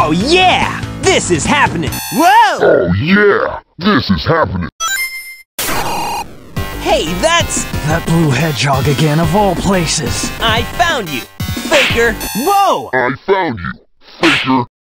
Oh yeah! This is happening! Whoa! Oh yeah! This is happening! Hey, that's... That blue hedgehog again, of all places. I found you! Faker! Whoa! I found you, faker!